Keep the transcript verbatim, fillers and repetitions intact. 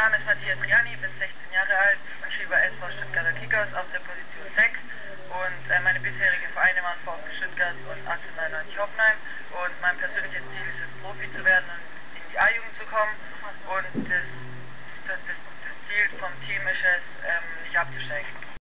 Name ist Mattia Triani, bin sechzehn Jahre alt und spiele bei S V Stuttgarter Kickers auf der Position sechs. Und äh, meine bisherigen Vereine waren VfB Stuttgart und achtzehnhundertneunundneunzig Hoffenheim. Und mein persönliches Ziel ist es, Profi zu werden und in die A-Jugend zu kommen. Und das, das, das, das Ziel vom Team ist es, ähm, nicht abzusteigen.